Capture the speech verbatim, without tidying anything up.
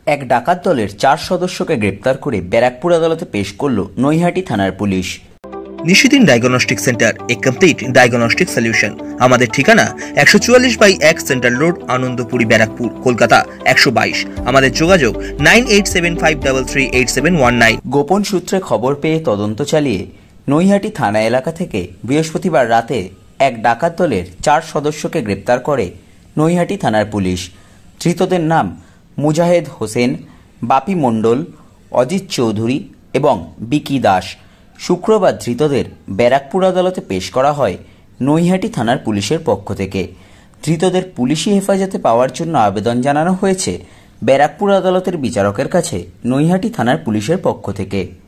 এক ডাকাত দলের চার সদস্যকে গ্রেপ্তার করে ব্যারাকপুর আদালতে পেশ করল নৈহাটি থানার পুলিশ। Nishidin diagnostic centre, a complete diagnostic solution. আমাদের ঠিকানা একশো চুয়াল্লিশ বাই এক সেন্ট্রাল রোড, আনন্দপুরি, ব্যারাকপুর, কলকাতা একশো বাইশ। আমাদের যোগাযোগ nine eight seven five three three eight seven one nine. গোপন সূত্রে খবর পেয়ে তদন্ত চালিয়ে নৈহাটি থানা এলাকা থেকে বৃহস্পতিবার রাতে এক ডাকাত দলের চার সদস্যকে গ্রেপ্তার করে নৈহাটি থানার পুলিশ। ধৃতদের নাম মুজাহেদ হোসেন, বাপি মণ্ডল, অজিত চৌধুরী এবং বিকি দাস। শুক্রবার ধৃতদের ব্যারাকপুর আদালতে পেশ করা হয় নৈহাটি থানার পুলিশের পক্ষ থেকে। ধৃতদের পুলিশি হেফাজতে পাওয়ার জন্য আবেদন জানানো হয়েছে ব্যারাকপুর আদালতের বিচারকের কাছে নৈহাটি থানার পুলিশের পক্ষ থেকে।